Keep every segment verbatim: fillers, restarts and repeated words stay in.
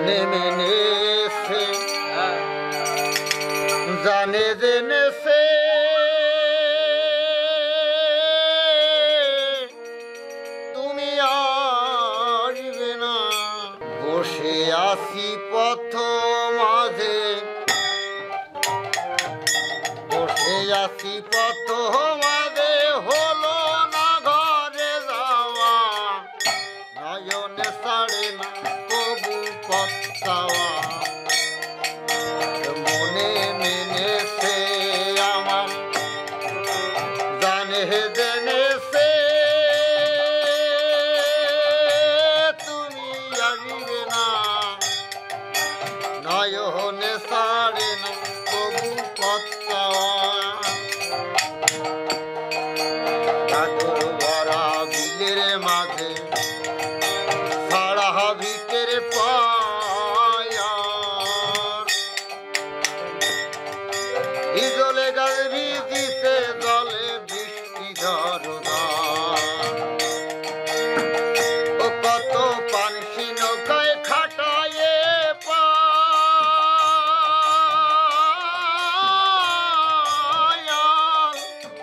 মনে মেনে সে জানে জেনে সে তুমি আসবে না। বসে আছি পথ মাঝে, বসে আছি পথ মাঝে, হলো না ঘরে যাওয়া, নয়নে ছাড়ে না তবু পথ চাওয়া। মনে মেনেছে আমার জানে জেনেছে তুমি আসবে না, নয়নে ছাড়ে না তবু পথ চাওয়া। কাজল ভরা বিলের মাঝে ছাড়া ভিতের পায়ার, জলে গাছ ভিজিছে জলে বৃষ্টি ঝরদার। ও কত পানসি নৌকায় খাটায়ে পায়াল,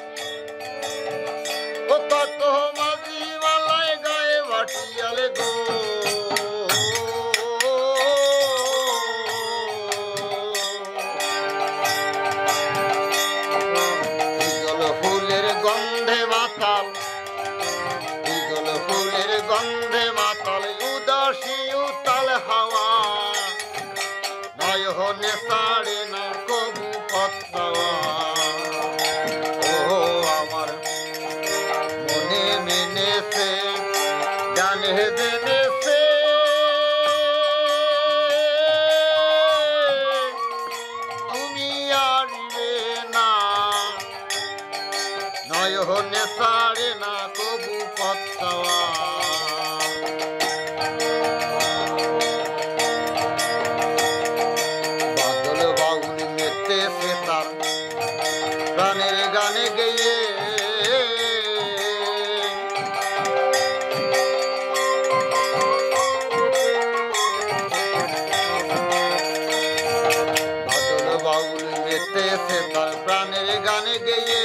ও কত মাঝি মালায় গায়ে বাটিয়ালে গো। গন্ধে মাতাল, বিগল ফুলের গন্ধে মাতাল, উদাসী উতাল হাওয়া, নয়নে ছাড়ে না কবু পথ চাওয়া। ও আমার মনে মেনেছে জানে জেনেছে তুমি আসবে না, নয়নে ছাড়ে না কবু পথ চাওয়া। বাদল বাউল মেতেছে তার প্রাণের গানে গেয়ে, বাদল বাউল মেতেছে তার প্রাণের গানে গেয়ে,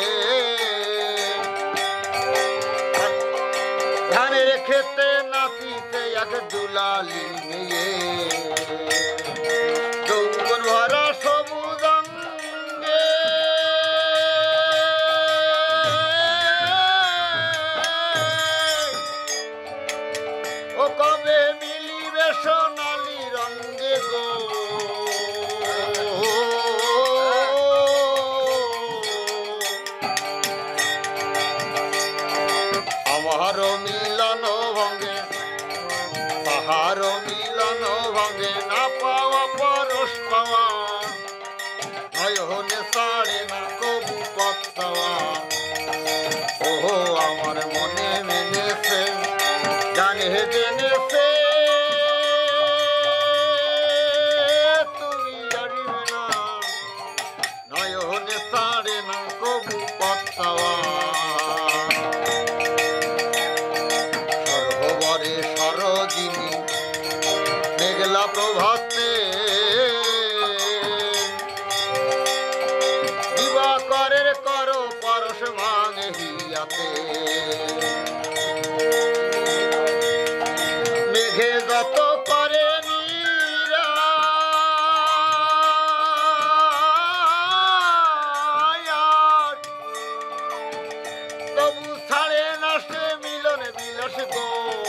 ধানের খেতে নাচিতে এক দুলালি মেয়ে, যৌবন ভরা সবুজ অঙ্গে ও কবে মিলিবে সোনালি রঙ্গে গো। আমার মিলন ভঙ্গে, তাহার মিলন ভঙ্গে, না পাওয়া পরশ পাওয়া, নয়নে ছাড়ে না কবু পথ চাওয়া। ওহো আমার মনে মেনেছে জানে জেনেছে তুমি আসবে না, নয়নে ছাড়ে না কবু পথ চাওয়া। সরোজিনী মেঘলা প্রভাতে দিবাকরের করো পরশ ভাঙে হিয়াতে, মেঘে যত করে নিরায়াত, তবু ছাড়ে না সে মিলন বিলাস গো।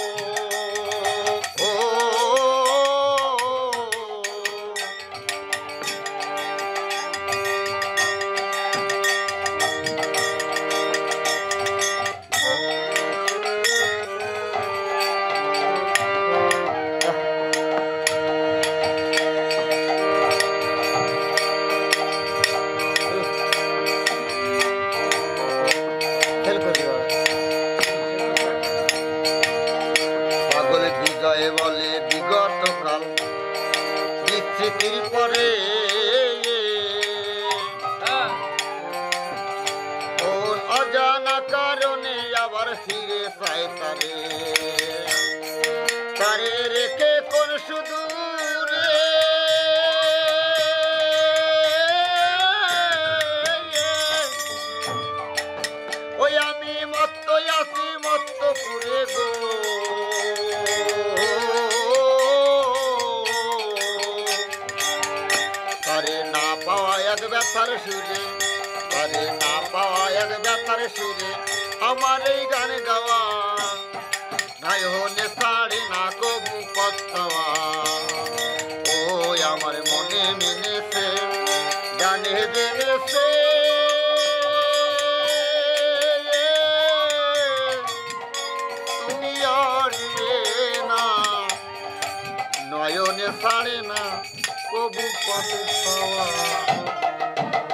পাগল বিজয় বলে বিগত কাল বিস্মৃতির পরে, অজানা কারণে আবার ফিরে চায় তারে, তারে রেখে কোন সুদূর ব্যথার সুরে, আরে না পাওয়া এক ব্যথার সুরে আমার এই গান গাওয়া, নয়নে ছাড়ে না কবু পত্তওয়া। ও আমার মনে মিলেছে গানে জেনেছে, তুমি আর না নয়নে ছাড়ে না কবু পত্তওয়া।